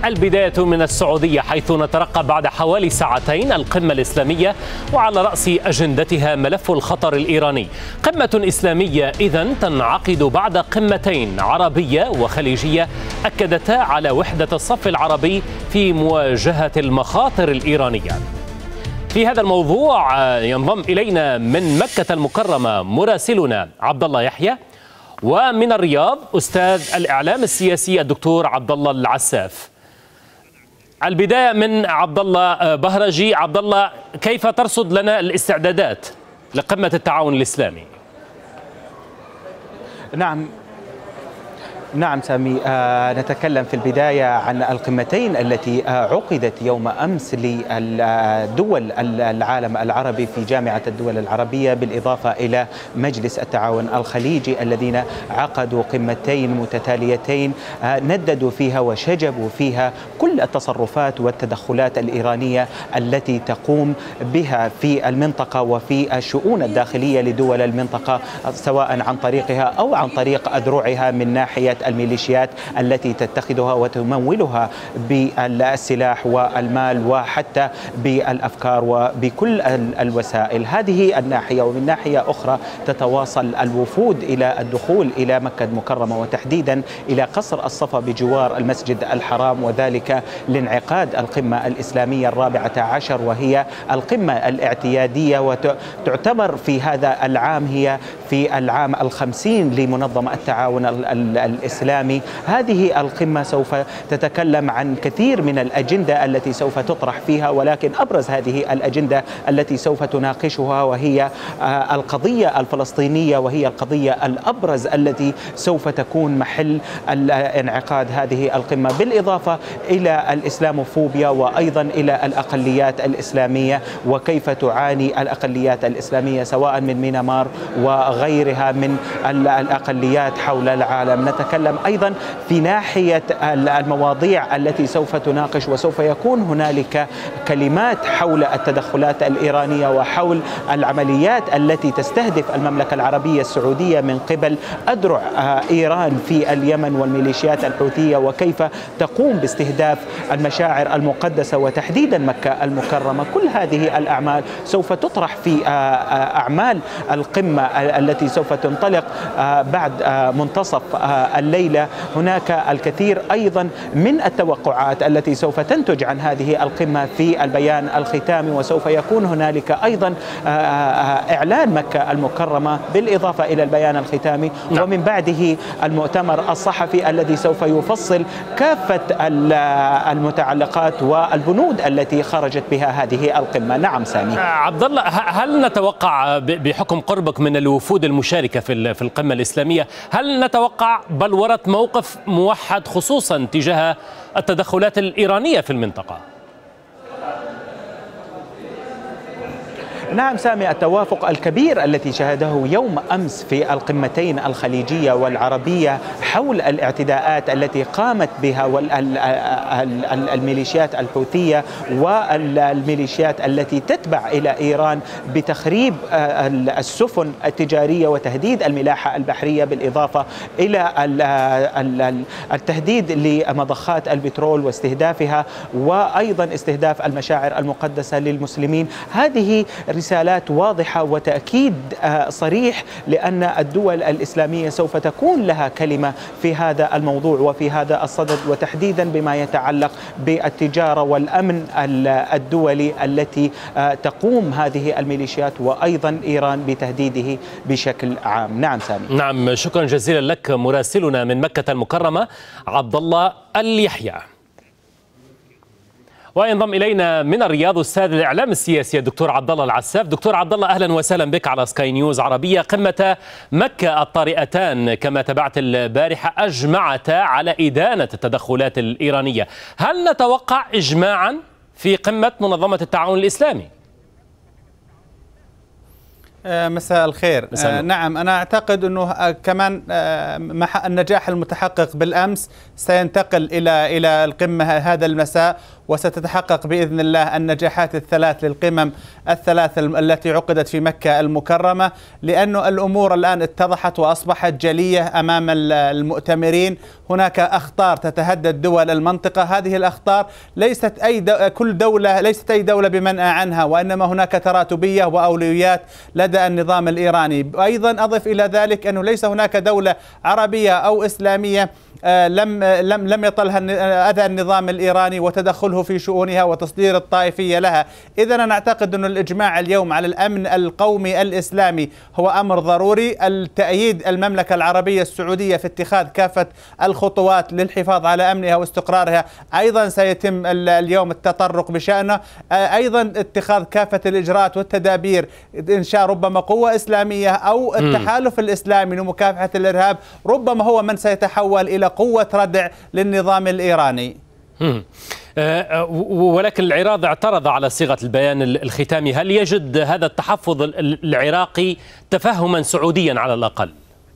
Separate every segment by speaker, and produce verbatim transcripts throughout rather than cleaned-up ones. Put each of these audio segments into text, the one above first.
Speaker 1: البداية من السعودية، حيث نترقب بعد حوالي ساعتين القمة الإسلامية وعلى رأس أجندتها ملف الخطر الإيراني. قمة إسلامية إذن تنعقد بعد قمتين عربية وخليجية أكدتا على وحدة الصف العربي في مواجهة المخاطر الإيرانية. في هذا الموضوع ينضم إلينا من مكة المكرمة مراسلنا عبد الله يحيى، ومن الرياض أستاذ الإعلام السياسي الدكتور عبد الله العساف. البداية من عبد الله بهرجي. عبد الله، كيف ترصد لنا الاستعدادات لقمة التعاون الإسلامي؟
Speaker 2: نعم نعم سامي، آه نتكلم في البداية عن القمتين التي آه عقدت يوم أمس لدول العالم العربي في جامعة الدول العربية، بالإضافة إلى مجلس التعاون الخليجي الذين عقدوا قمتين متتاليتين آه نددوا فيها وشجبوا فيها كل التصرفات والتدخلات الإيرانية التي تقوم بها في المنطقة وفي الشؤون الداخلية لدول المنطقة، سواء عن طريقها أو عن طريق أذرعها من ناحية الميليشيات التي تتخذها وتمولها بالسلاح والمال وحتى بالأفكار وبكل الوسائل. هذه الناحية. ومن ناحية أخرى تتواصل الوفود إلى الدخول إلى مكة المكرمة، وتحديدا إلى قصر الصفا بجوار المسجد الحرام، وذلك لانعقاد القمة الإسلامية الرابعة عشر، وهي القمة الاعتيادية، وتعتبر في هذا العام هي في العام الخمسين لمنظمة التعاون الإسلامي. هذه القمة سوف تتكلم عن كثير من الأجندة التي سوف تطرح فيها، ولكن أبرز هذه الأجندة التي سوف تناقشها وهي القضية الفلسطينية، وهي القضية الأبرز التي سوف تكون محل انعقاد هذه القمة، بالإضافة إلى الإسلاموفوبيا وأيضا إلى الأقليات الإسلامية وكيف تعاني الأقليات الإسلامية سواء من ميانمار وغيرها من الأقليات حول العالم. نتكلم أيضا في ناحية المواضيع التي سوف تناقش، وسوف يكون هنالك كلمات حول التدخلات الإيرانية وحول العمليات التي تستهدف المملكة العربية السعودية من قبل أذرع إيران في اليمن والميليشيات الحوثية، وكيف تقوم باستهداف المشاعر المقدسة وتحديدا مكة المكرمة. كل هذه الأعمال سوف تطرح في أعمال القمة التي سوف تنطلق بعد منتصف الليلة. هناك الكثير أيضا من التوقعات التي سوف تنتج عن هذه القمة في البيان الختامي، وسوف يكون هنالك أيضا إعلان مكة المكرمة بالإضافة إلى البيان الختامي، ومن بعده المؤتمر الصحفي الذي سوف يفصل كافة المتعلقات والبنود التي خرجت بها هذه القمة. نعم سامي.
Speaker 1: عبد الله، هل نتوقع بحكم قربك من الوفود المشاركة في في القمة الإسلامية، هل نتوقع بلورة موقف موحد خصوصا تجاه التدخلات الإيرانية في المنطقة؟
Speaker 2: نعم سامي، التوافق الكبير الذي شهده يوم أمس في القمتين الخليجية والعربية حول الاعتداءات التي قامت بها الميليشيات الحوثية والميليشيات التي تتبع إلى إيران بتخريب السفن التجارية وتهديد الملاحة البحرية، بالإضافة إلى التهديد لمضخات البترول واستهدافها، وأيضا استهداف المشاعر المقدسة للمسلمين. هذه رسالات واضحة وتأكيد صريح لأن الدول الإسلامية سوف تكون لها كلمة في هذا الموضوع وفي هذا الصدد، وتحديدا بما يتعلق بالتجارة والأمن الدولي التي تقوم هذه الميليشيات وأيضا إيران بتهديده بشكل عام. نعم سامي.
Speaker 1: نعم، شكرا جزيلا لك مراسلنا من مكة المكرمة عبد الله اليحيى. وينضم إلينا من الرياض أستاذ الإعلام السياسي الدكتور عبد الله العساف. دكتور عبد الله، أهلا وسهلا بك على سكاي نيوز عربية. قمة مكة الطارئتان كما تابعت البارحة أجمعتا على إدانة التدخلات الإيرانية. هل نتوقع إجماعا في قمة منظمة التعاون الإسلامي؟
Speaker 3: مساء الخير. مساء نعم، أنا أعتقد أنه كمان النجاح المتحقق بالأمس سينتقل إلى إلى القمة هذا المساء، وستتحقق بإذن الله النجاحات الثلاث للقمم الثلاث التي عقدت في مكة المكرمة، لأن الأمور الآن اتضحت وأصبحت جلية أمام المؤتمرين. هناك أخطار تتهدد دول المنطقة، هذه الأخطار ليست أي دو... كل دولة ليست أي دولة بمنأى عنها، وإنما هناك تراتبية وأولويات لدى النظام الإيراني. أيضا أضف إلى ذلك أنه ليس هناك دولة عربية أو إسلامية لم لم لم يطلها أذى النظام الإيراني وتدخله في شؤونها وتصدير الطائفية لها. إذا أنا أعتقد أن الإجماع اليوم على الأمن القومي الإسلامي هو أمر ضروري. التأييد المملكة العربية السعودية في اتخاذ كافة الخطوات للحفاظ على أمنها واستقرارها أيضا سيتم اليوم التطرق بشأنه. أيضا اتخاذ كافة الإجراءات والتدابير، إنشاء ربما قوة إسلامية أو التحالف الإسلامي لمكافحة الإرهاب، ربما هو من سيتحول إلى قوة ردع للنظام الإيراني.
Speaker 1: أه ولكن العراض اعترض على صيغة البيان الختامي. هل يجد هذا التحفظ العراقي تفهما سعوديا على الأقل؟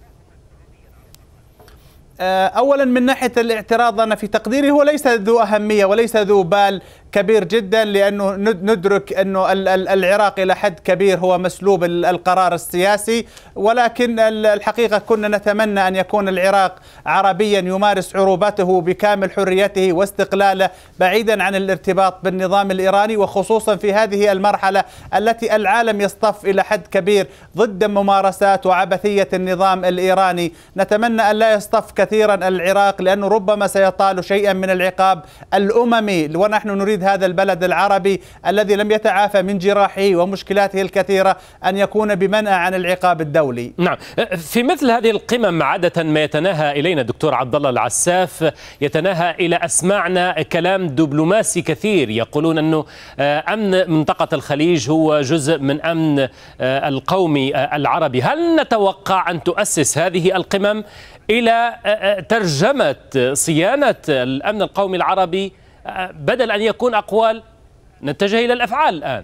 Speaker 3: أولا من ناحية الاعتراض أنا في تقديري هو ليس ذو أهمية وليس ذو بال كبير جدا، لأنه ندرك أنه العراق إلى حد كبير هو مسلوب القرار السياسي، ولكن الحقيقة كنا نتمنى أن يكون العراق عربيا يمارس عروبته بكامل حريته واستقلاله بعيدا عن الارتباط بالنظام الإيراني، وخصوصا في هذه المرحلة التي العالم يصطف إلى حد كبير ضد ممارسات وعبثية النظام الإيراني. نتمنى أن لا يصطف كثيرا العراق، لأنه ربما سيطال شيئا من العقاب الأممي، ونحن نريد هذا البلد العربي الذي لم يتعافى من جراحه ومشكلاته الكثيرة أن يكون بمنأى عن العقاب الدولي.
Speaker 1: نعم، في مثل هذه القمم عادة ما يتناهى إلينا دكتور عبد الله العساف يتناهى إلى أسماعنا كلام دبلوماسي كثير، يقولون أنه أمن منطقة الخليج هو جزء من أمن القومي العربي. هل نتوقع أن تؤسس هذه القمم إلى ترجمة صيانة الأمن القومي العربي بدل أن يكون أقوال نتجه إلى الأفعال الآن؟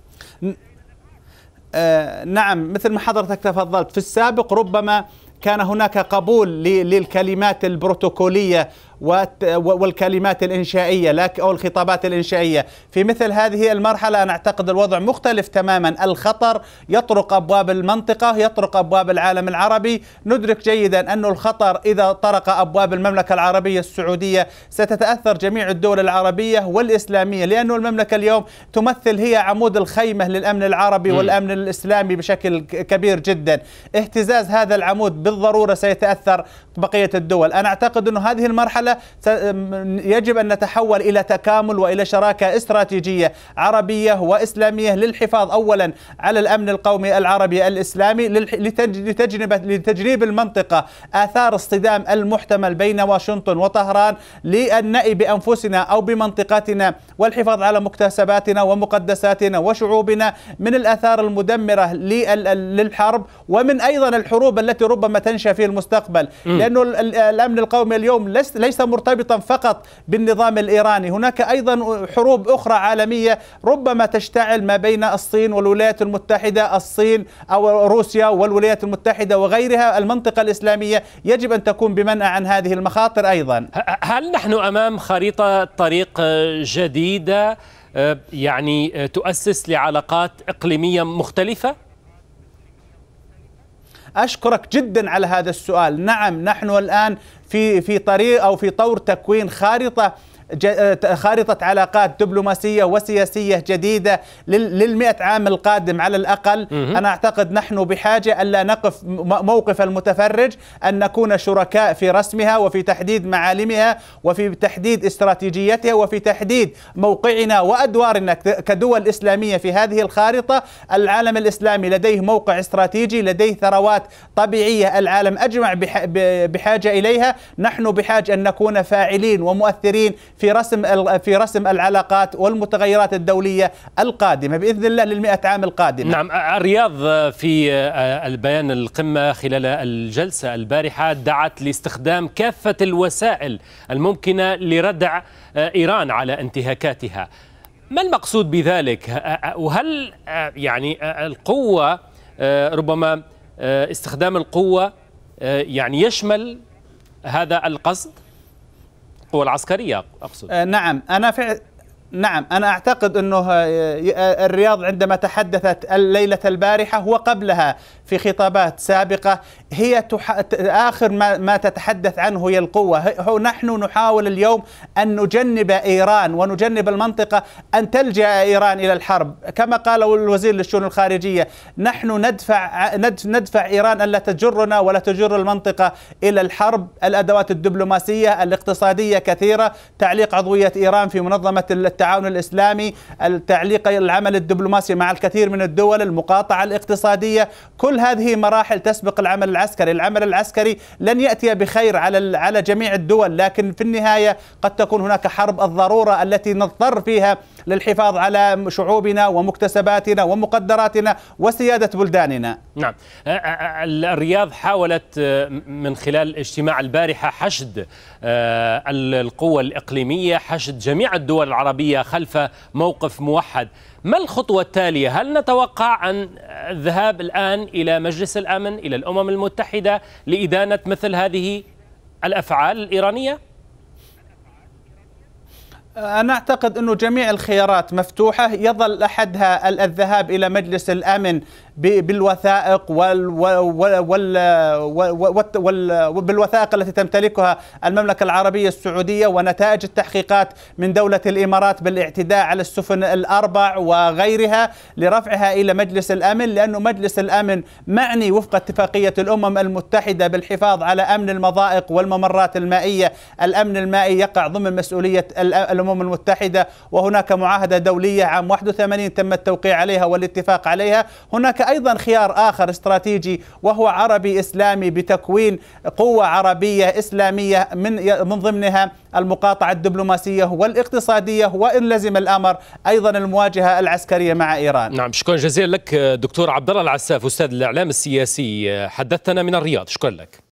Speaker 3: نعم، مثل ما حضرتك تفضلت، في السابق ربما كان هناك قبول للكلمات البروتوكولية والكلمات الإنشائية أو الخطابات الإنشائية. في مثل هذه المرحلة أنا أعتقد الوضع مختلف تماما. الخطر يطرق أبواب المنطقة، يطرق أبواب العالم العربي. ندرك جيدا أن الخطر إذا طرق أبواب المملكة العربية السعودية ستتأثر جميع الدول العربية والإسلامية، لأن المملكة اليوم تمثل هي عمود الخيمة للأمن العربي م. والأمن الإسلامي بشكل كبير جدا. اهتزاز هذا العمود بالضرورة سيتأثر بقية الدول. أنا أعتقد أن هذه المرحلة يجب أن نتحول إلى تكامل وإلى شراكة استراتيجية عربية وإسلامية للحفاظ أولا على الأمن القومي العربي الإسلامي، لتجنب لتجنيب المنطقة آثار الصدام المحتمل بين واشنطن وطهران، للنأي بأنفسنا أو بمنطقتنا والحفاظ على مكتسباتنا ومقدساتنا وشعوبنا من الآثار المدمرة للحرب ومن أيضا الحروب التي ربما تنشأ في المستقبل. لأنه الأمن القومي اليوم ليس مرتبطا فقط بالنظام الإيراني، هناك أيضا حروب أخرى عالمية ربما تشتعل ما بين الصين والولايات المتحدة، الصين أو روسيا والولايات المتحدة وغيرها. المنطقة الإسلامية يجب أن تكون بمنأى عن هذه المخاطر أيضا.
Speaker 1: هل نحن أمام خريطة طريق جديدة يعني تؤسس لعلاقات إقليمية مختلفة؟
Speaker 3: أشكرك جدا على هذا السؤال. نعم، نحن الآن في في طريق أو في طور تكوين خارطة خارطة علاقات دبلوماسية وسياسية جديدة للمئة عام القادم على الأقل. أنا أعتقد نحن بحاجة ألا نقف موقف المتفرج، أن نكون شركاء في رسمها وفي تحديد معالمها وفي تحديد استراتيجيتها وفي تحديد موقعنا وأدوارنا كدول إسلامية في هذه الخارطة. العالم الإسلامي لديه موقع استراتيجي، لديه ثروات طبيعية العالم أجمع بحاجة إليها. نحن بحاجة أن نكون فاعلين ومؤثرين في رسم في رسم العلاقات والمتغيرات الدولية القادمة بإذن الله للمئة عام القادمة.
Speaker 1: نعم، الرياض في البيان القمة خلال الجلسة البارحة دعت لاستخدام كافة الوسائل الممكنة لردع إيران على انتهاكاتها. ما المقصود بذلك؟ وهل يعني القوة ربما استخدام القوة يعني يشمل هذا القصد؟ القوة العسكرية أقصد.
Speaker 3: آه نعم، أنا فعلا نعم، أنا أعتقد أنه الرياض عندما تحدثت الليلة البارحة وقبلها في خطابات سابقة هي تح... آخر ما... ما تتحدث عنه هي القوة. هو نحن نحاول اليوم أن نجنب إيران ونجنب المنطقة أن تلجأ إيران إلى الحرب، كما قال الوزير للشؤون الخارجية نحن ندفع ندفع إيران ألا تجرنا ولا تجر المنطقة إلى الحرب. الأدوات الدبلوماسية الاقتصادية كثيرة، تعليق عضوية إيران في منظمة التعاون الإسلامي، التعليق العمل الدبلوماسي مع الكثير من الدول، المقاطعة الاقتصادية، كل هذه مراحل تسبق العمل العسكري. العمل العسكري لن يأتي بخير على على جميع الدول، لكن في النهاية قد تكون هناك حرب الضرورة التي نضطر فيها للحفاظ على شعوبنا ومكتسباتنا ومقدراتنا وسيادة بلداننا.
Speaker 1: نعم، الرياض حاولت من خلال اجتماع البارحة حشد القوى الإقليمية، حشد جميع الدول العربية خلف موقف موحد. ما الخطوة التالية؟ هل نتوقع أن الذهاب الآن إلى مجلس الأمن، إلى الأمم المتحدة لإدانة مثل هذه الأفعال الإيرانية؟
Speaker 3: أنا أعتقد أنه جميع الخيارات مفتوحة، يظل أحدها الذهاب إلى مجلس الأمن بالوثائق وبالوثائق التي تمتلكها المملكة العربية السعودية ونتائج التحقيقات من دولة الإمارات بالاعتداء على السفن الأربع وغيرها لرفعها إلى مجلس الأمن، لأنه مجلس الأمن معني وفق اتفاقية الأمم المتحدة بالحفاظ على أمن المضائق والممرات المائية. الأمن المائي يقع ضمن مسؤولية الأمم المتحدة، وهناك معاهدة دولية عام واحد وثمانين تم التوقيع عليها والاتفاق عليها. هناك أيضا خيار آخر استراتيجي وهو عربي إسلامي بتكوين قوة عربية إسلامية من من ضمنها المقاطعة الدبلوماسية والاقتصادية، وإن لزم الأمر أيضا المواجهة العسكرية مع إيران.
Speaker 1: نعم، شكرا جزيلا لك دكتور عبد الله العساف أستاذ الإعلام السياسي، حدثتنا من الرياض. شكرا لك.